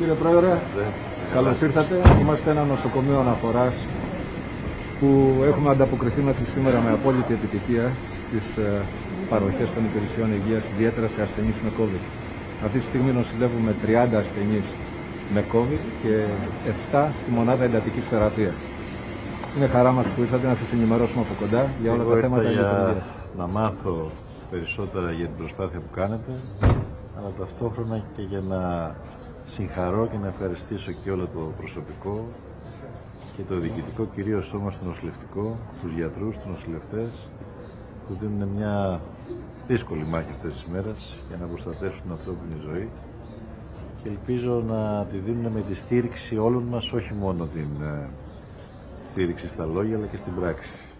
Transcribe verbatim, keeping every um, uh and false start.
Κύριε Πρόεδρε, καλώς ήρθατε. Είμαστε ένα νοσοκομείο αναφοράς που έχουμε ανταποκριθεί μέχρι σήμερα με απόλυτη επιτυχία στις παροχές των υπηρεσιών υγείας, ιδιαίτερα σε ασθενείς με COVID. Αυτή τη στιγμή νοσηλεύουμε τριάντα ασθενείς με COVID και επτά στη μονάδα εντατικής θεραπείας. Είναι χαρά μας που ήρθατε να σας ενημερώσουμε από κοντά για όλα Εγώ τα θέματα για υγείας. να μάθω περισσότερα για την προσπάθεια που κάνετε, αλλά ταυτόχρονα και για να συγχαρώ και να ευχαριστήσω και όλο το προσωπικό και το διοικητικό, κυρίως όμως το νοσηλευτικό, τους γιατρούς, τους νοσηλευτές, που δίνουν μια δύσκολη μάχη αυτές τις μέρες για να προστατεύσουν την ανθρώπινη ζωή, και ελπίζω να τη δίνουν με τη στήριξη όλων μας, όχι μόνο την στήριξη στα λόγια αλλά και στην πράξη.